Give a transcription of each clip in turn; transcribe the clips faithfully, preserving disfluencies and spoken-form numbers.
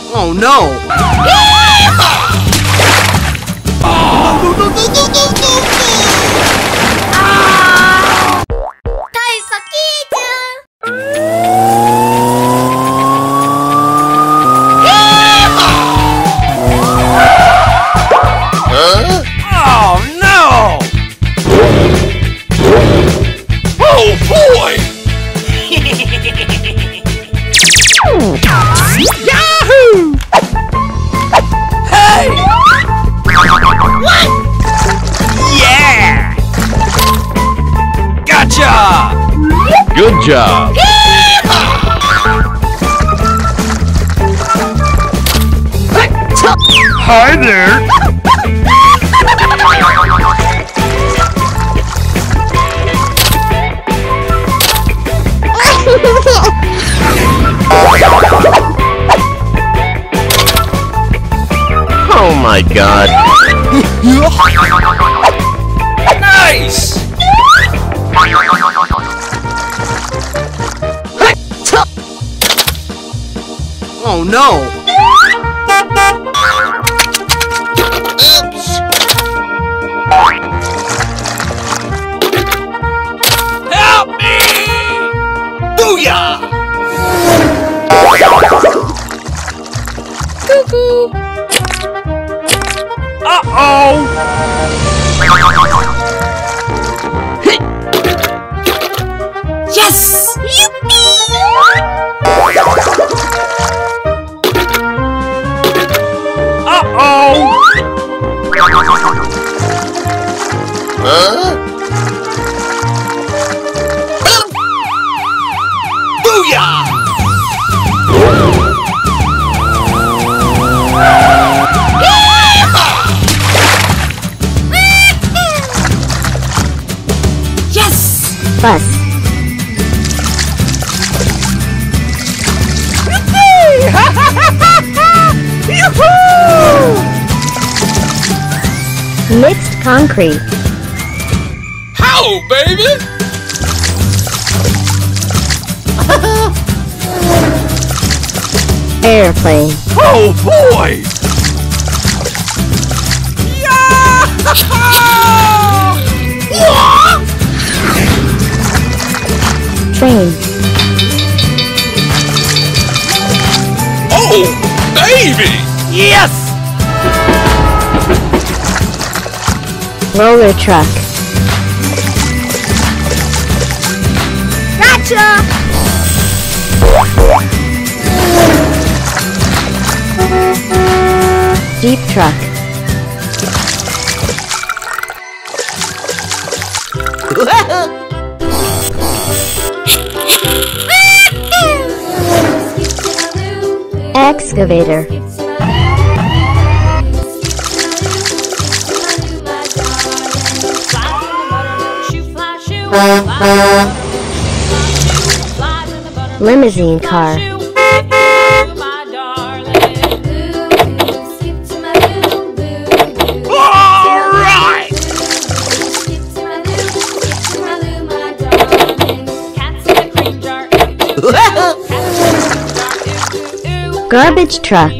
Oh no! Oh, no, no, no, no, no, no, no! Ah! Huh? Oh no! Oh boy! Yahoo! Hey! What? Yeah! Gotcha! Good job! Hi there! Oh my god! Nice! Oh no! Oops! Help me! Booyah! Cuckoo! Uh-oh! Yes! Uh-oh! Huh? Booyah! Yes! Bus. Mixed concrete. How, baby? Airplane. Oh boy! Train. Oh, baby! Yes! Roller truck. Gotcha! Jeep truck. Excavator. Limousine car. Alright! Garbage truck.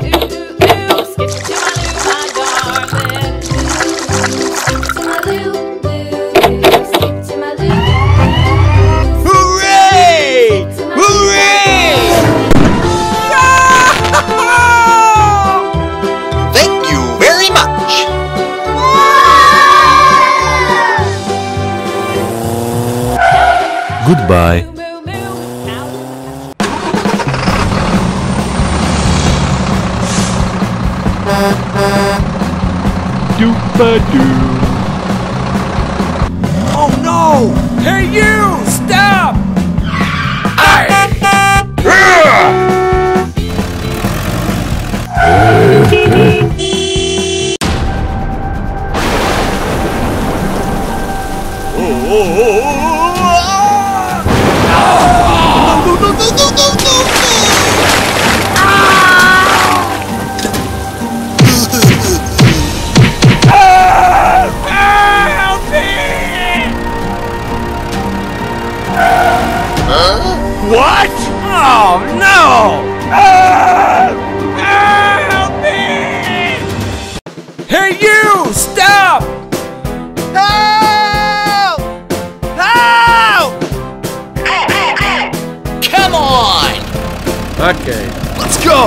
Hooray! Hooray! Thank you very much! Goodbye. Doop-a-doo. Oh no! Hey you! Stop! Huh? What? Oh no! Ah! Hey you! Stop! Help! Help! Come on! Okay. Let's go!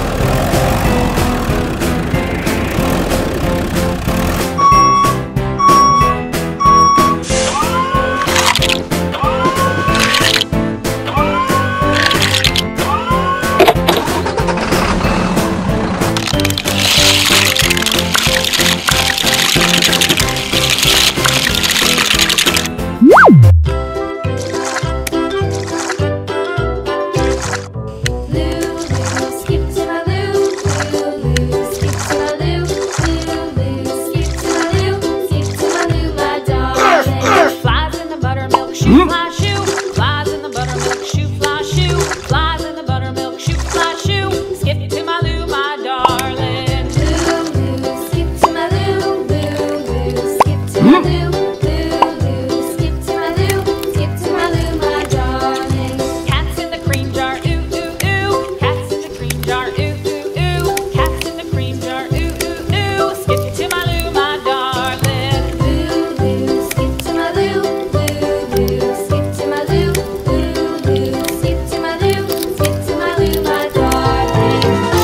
Fly shoe, flies in the buttermilk shoe, fly shoe, flies in the buttermilk shoe, fly shoe. Skip to my Lou, my darling. Lou, Lou, skip to my Lou, Lou, Lou, skip to my Lou, Lou, Lou, skip to my Lou, skip to my Lou, my darling. Cats in the cream jar, ooh, ooh, ooh. Cats in the cream jar, ooh, ooh, ooh. Cats in the cream jar, ooh, ooh, ooh. Skip to my Lou, my darling. Lou, Lou, skip to my Lou, Lou, Lou. Skip to my Lou, Lou, Lou. Skip to my Lou, skip to my Lou, my darling.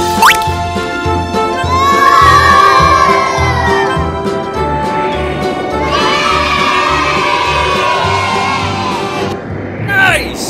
Nice!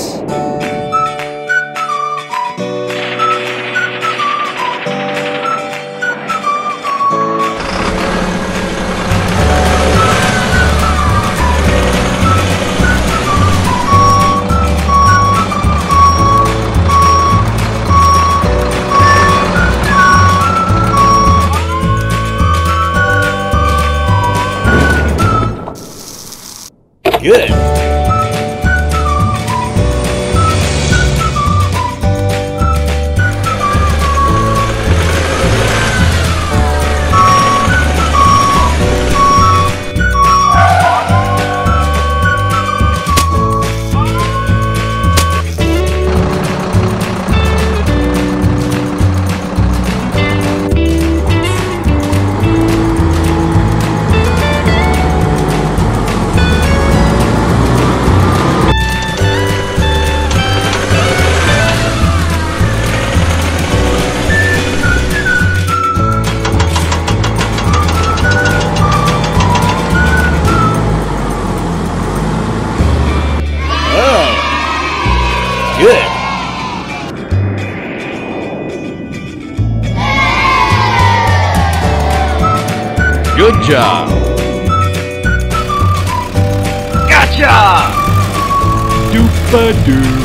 Good. Good. Good job. Gotcha! Doop-a-doo.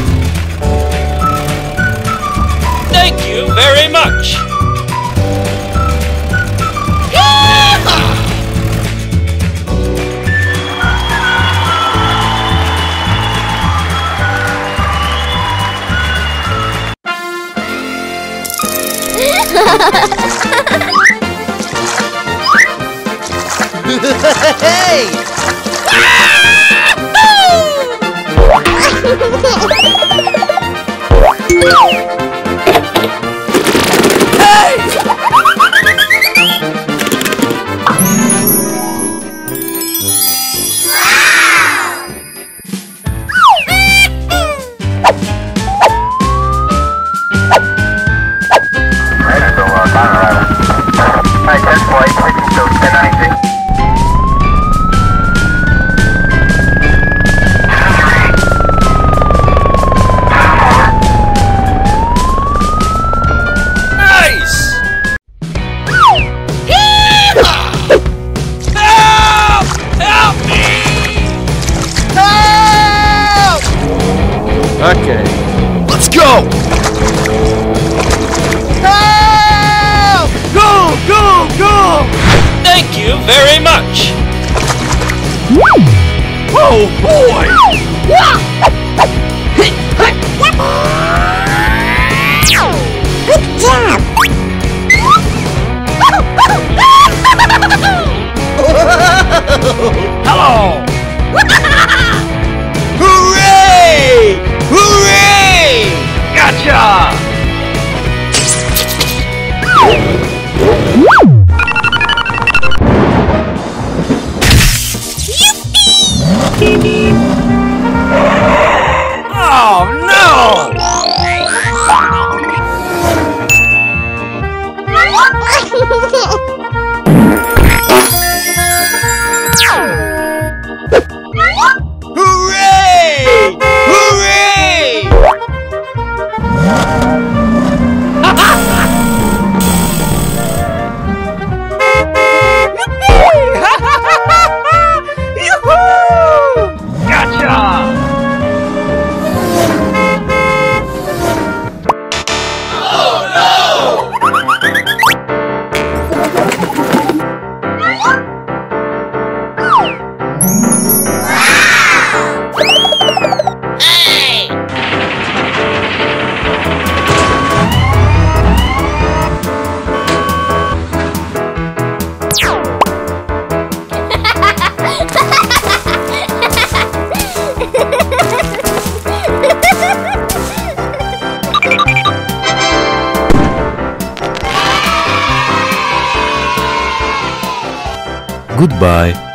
Thank you very much! Hey! Okay. Let's go! Help! Go, go, go! Thank you very much! Oh boy! Good job! Hello! Hooray! Hooray! Gotcha! Goodbye.